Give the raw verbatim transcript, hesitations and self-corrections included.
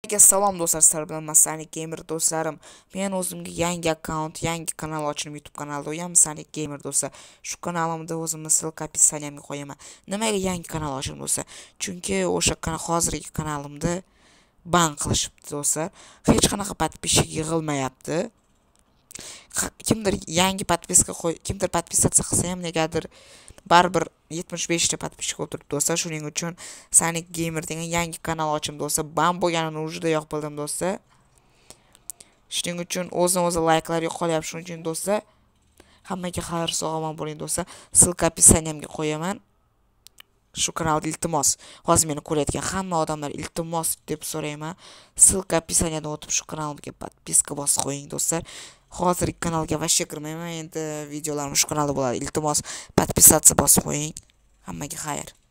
Herkese salom do'stlar, sizlar bilan Sonic Gamer do'stlarim. Men o'zimga yangi akkaunt, yangi kanal ochdim YouTube kanalida. U ham Sonic Gamer do'stlar. Shu kanalimda o'zimni ссылка описаниямga qo'yaman. Nimaga yangi kanal ochdim do'stlar? Chunki o'sha kanal hozirgi kanalimda ban qilishibdi do'stlar. Hech qanaqa подписчик yig'ilmayapti. Kimdir yangi подписка qo'y, kimdir подписаться qilsa ham negadir baribir yetmish besh ta подписчик o'tiribdi do'stlar. Shuning uchun Sonic Gamer degan yangi kanal ochdim do'stlar. Ban bo'lganini ujda yo'q bildim do'stlar. Shuning uchun o'zini-o'zi like'lar yo'qolyapti. Shuning uchun do'stlar, hammaga xayr sog'lom bo'ling do'stlar. Ссылка описаниямga qo'yaman. Shu kanalda iltimos, hozir meni ko'rayotgan hamma odamlar iltimos deb so'rayman. Ссылка описаниyadan o'tib shu kanalimga подписка bosib qo'ying do'stlar. Hozirgi kanalga vashcha kirmayman, endi videolarim shu kanalda bo'ladi. Iltimos, подписаться bosib qo'ying. Hammaga xayr.